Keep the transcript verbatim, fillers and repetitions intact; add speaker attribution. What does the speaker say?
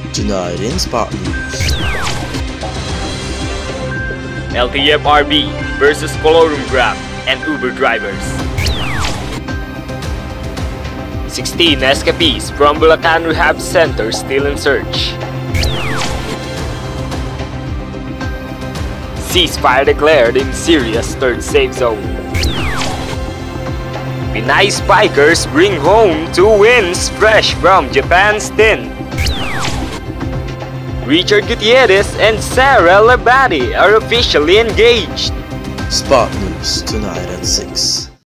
Speaker 1: Tonight in Spot News.
Speaker 2: L T F R B versus Colorum Grab and Uber drivers. sixteen escapees from Bulacan Rehab Center still in search. Ceasefire declared in Syria's third safe zone. Pinay spikers bring home two wins fresh from Japan's tin. Richard Gutierrez and Sarah Labadie are officially engaged.
Speaker 1: Spot News tonight at six.